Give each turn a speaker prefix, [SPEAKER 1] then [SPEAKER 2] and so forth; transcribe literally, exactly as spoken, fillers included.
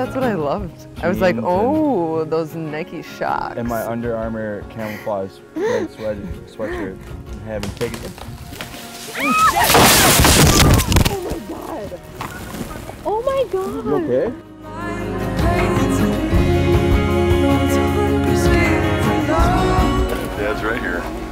[SPEAKER 1] That's what I loved. I was like, oh, those Nike Shocks.
[SPEAKER 2] And my Under Armour camouflage red sweat sweatshirt. I haven't taken it.
[SPEAKER 3] Oh my god!
[SPEAKER 2] You okay?
[SPEAKER 4] Dad's right here.